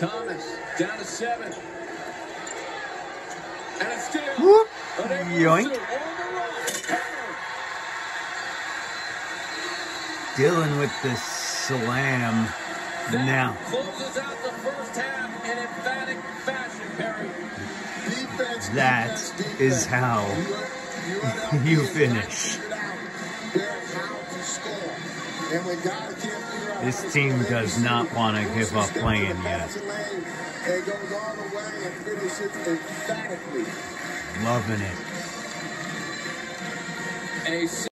Thomas down to 7. And it's still. Whoop. Yoink. Dylan with the slam. Now. Closes out the first half in emphatic fashion, Perry. That is how you finish. This team does not want to give up playing yet. Loving it.